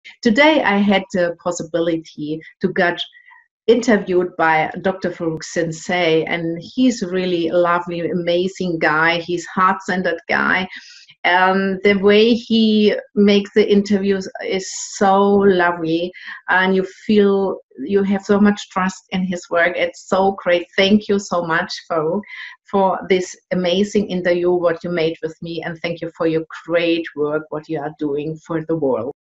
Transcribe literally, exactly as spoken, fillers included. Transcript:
Today I had the possibility to get interviewed by Doctor Farookh Sensei, and he's really a lovely, amazing guy. He's heart-centered guy. Um, the way he makes the interviews is so lovely, and you feel you have so much trust in his work. It's so great. Thank you so much, Farookh, for this amazing interview, what you made with me, and thank you for your great work, what you are doing for the world.